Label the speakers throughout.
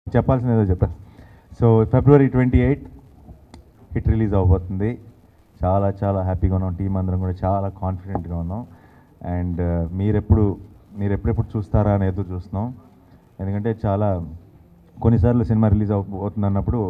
Speaker 1: చెప్పాల్సిన ఏదో చెప్పాను. సో February 28 హిట్ రిలీజ్ అవబోతుంది. చాలా చాలా హ్యాపీగా ఉన్నాం, టీం అందరం కూడా చాలా కాన్ఫిడెంట్గా ఉన్నాం. అండ్ మీరెప్పుడెప్పుడు చూస్తారా అని ఎదురు చూస్తున్నాం. ఎందుకంటే చాలా కొన్నిసార్లు సినిమా రిలీజ్ అవుతుంది అన్నప్పుడు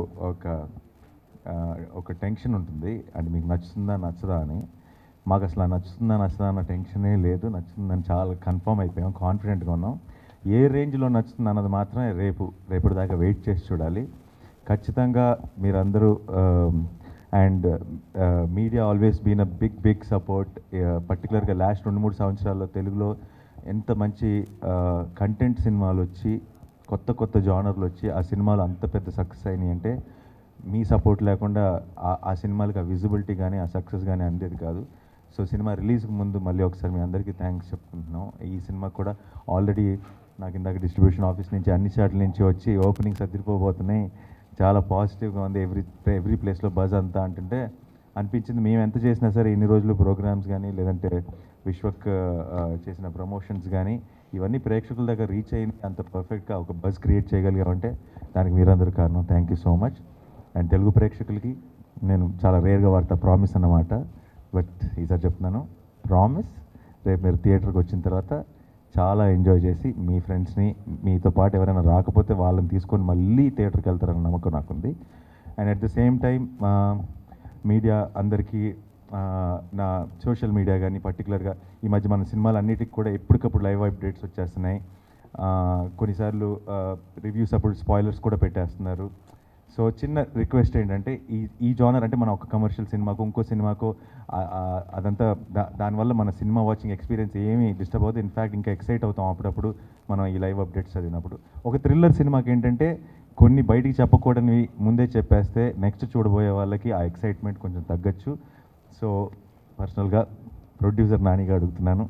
Speaker 1: ఒక టెన్షన్ ఉంటుంది, అంటే మీకు నచ్చుతుందా నచ్చదా అని. మాకు అసలు నచ్చుతుందా నచ్చదా అన్న టెన్షనే లేదు, నచ్చుతుందని చాలా కన్ఫర్మ్ అయిపోయాం, కాన్ఫిడెంట్గా ఉన్నాం. ఏ రేంజ్లో నచ్చుతుంది అన్నది మాత్రమే రేపటి దాకా వెయిట్ చేసి చూడాలి. ఖచ్చితంగా మీరందరూ and media always been a big support. పర్టికులర్గా లాస్ట్ 2-3 సంవత్సరాల్లో తెలుగులో ఎంత మంచి కంటెంట్ సినిమాలు వచ్చి కొత్త జానర్లు వచ్చి ఆ సినిమాలు అంత పెద్ద సక్సెస్ అయినాయి అంటే మీ సపోర్ట్ లేకుండా ఆ సినిమాలకి ఆ విజిబిలిటీ కానీ ఆ సక్సెస్ కానీ అందేది కాదు. సో సినిమా రిలీజ్కి ముందు మళ్ళీ ఒకసారి మీ అందరికీ థ్యాంక్స్ చెప్పుకుంటున్నాం. ఈ సినిమా కూడా ఆల్రెడీ నాకు ఇందాక డిస్ట్రిబ్యూషన్ ఆఫీస్ నుంచి అన్ని చాట్ల నుంచి వచ్చి ఓపెనింగ్స్ అదిరిపోబోతున్నాయి, చాలా పాజిటివ్గా ఉంది, ఎవ్రీ ప్లేస్లో బజ్ అంతా అంటుంటే అనిపించింది మేము ఎంత చేసినా సరే ఇన్ని రోజులు ప్రోగ్రామ్స్ కానీ లేదంటే విశ్వక్ చేసిన ప్రమోషన్స్ కానీ ఇవన్నీ ప్రేక్షకుల దగ్గర రీచ్ అయ్యి అంత పర్ఫెక్ట్గా ఒక బజ్ క్రియేట్ చేయగలిగామంటే దానికి మీరందరూ కారణం. Thank you so much. And Telugu ప్రేక్షకులకి నేను చాలా రేర్గా వాడతా ప్రామిస్ అన్నమాట, బట్ ఈసారి చెప్తున్నాను, ప్రామిస్ రేపు మీరు థియేటర్కి వచ్చిన తర్వాత చాలా ఎంజాయ్ చేసి మీ ఫ్రెండ్స్ని మీతో పాటు ఎవరైనా రాకపోతే వాళ్ళని తీసుకొని మళ్ళీ థియేటర్కి వెళ్తారన్న నమ్మకం నాకుంది. And at the same time media అందరికీ నా సోషల్ మీడియా కానీ పర్టికులర్గా ఈ మధ్య మన సినిమాలు అన్నిటికి కూడా ఎప్పటికప్పుడు లైవ్ అప్డేట్స్ వచ్చేస్తున్నాయి. కొన్నిసార్లు రివ్యూస్ అప్పుడు స్పాయిలర్స్ కూడా పెట్టేస్తున్నారు. సో చిన్న రిక్వెస్ట్ ఏంటంటే ఈ జానర్ అంటే మన ఒక కమర్షియల్ సినిమాకు ఇంకో సినిమాకు అదంతా దానివల్ల మన సినిమా వాచింగ్ ఎక్స్పీరియన్స్ ఏమీ డిస్టర్బ్ అవుతుంది. ఇన్ఫ్యాక్ట్ ఇంకా ఎక్సైట్ అవుతాం అప్పుడప్పుడు మనం ఈ లైవ్ అప్డేట్స్ చదివినప్పుడు. ఒక థ్రిల్లర్ సినిమాకి ఏంటంటే కొన్ని బయటికి చెప్పకూడనివి ముందే చెప్పేస్తే నెక్స్ట్ చూడబోయే వాళ్ళకి ఆ ఎక్సైట్మెంట్ కొంచెం తగ్గచ్చు. సో పర్సనల్గా ప్రొడ్యూసర్ నానిగా అడుగుతున్నాను,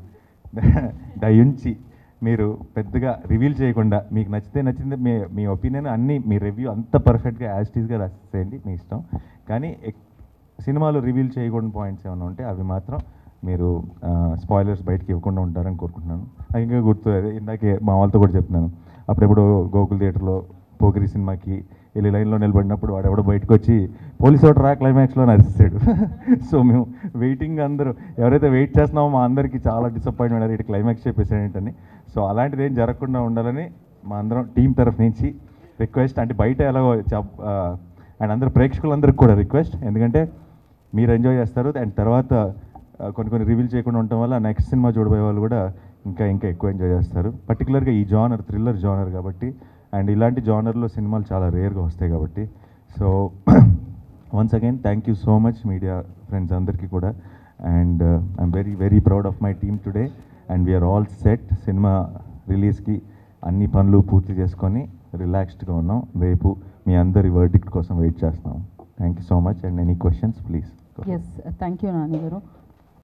Speaker 1: దయించి మీరు పెద్దగా రివీల్ చేయకుండా మీకు నచ్చింది మీ ఒపీనియన్ అన్నీ మీ రివ్యూ అంత పర్ఫెక్ట్గా యాజ్ టీజ్గా రాసేయండి, మీ ఇష్టం. కానీ సినిమాలో రివీల్ చేయకూడని పాయింట్స్ ఏమైనా ఉంటే అవి మాత్రం మీరు స్పాయిలర్స్ బయటకి ఇవ్వకుండా ఉంటారని కోరుకుంటున్నాను. నాకు ఇంకా గుర్తు ఇందాకే మా వాళ్ళతో కూడా చెప్తున్నాను, అప్పుడెప్పుడు గోకుల్ థియేటర్లో పోకిరి సినిమాకి వెళ్ళి లైన్లో నిలబడినప్పుడు వాడు ఎవడో బయటకు వచ్చి పోలీసు ఒకటి రా క్లైమాక్స్లో నరిస్తాడు. సో మేము వెయిటింగ్ అందరూ ఎవరైతే వెయిట్ చేస్తున్నామో మా అందరికీ చాలా డిసప్పాయింట్మెంట్ అయ్యారు, ఇటు క్లైమాక్స్ చెప్పేసాడేంటని. సో అలాంటిది ఏం జరగకుండా ఉండాలని మా అందరం టీం తరఫు నుంచి రిక్వెస్ట్. అంటే బయట ఎలాగో అండ్ అందరు ప్రేక్షకులందరికీ కూడా రిక్వెస్ట్, ఎందుకంటే మీరు ఎంజాయ్ చేస్తారు అండ్ తర్వాత కొన్ని రివీల్ చేయకుండా ఉండటం వల్ల నెక్స్ట్ సినిమా చూడబోయే వాళ్ళు కూడా ఇంకా ఎక్కువ ఎంజాయ్ చేస్తారు. పర్టికులర్గా ఈ జానర్ థ్రిల్లర్ జానర్ కాబట్టి అండ్ ఇలాంటి జానర్లో సినిమాలు చాలా రేర్గా వస్తాయి కాబట్టి. So once again thank you so much media friends అందరికీ కూడా. And I'm very proud of my team today and we're all set. సినిమా రిలీజ్కి అన్ని పనులు పూర్తి చేసుకొని రిలాక్స్డ్గా ఉన్నాం. రేపు మీ అందరి వర్డిక్ట్ కోసం వెయిట్ చేస్తున్నాం. Thank you so much. And any questions please.
Speaker 2: Yes, thank you Nani గారు.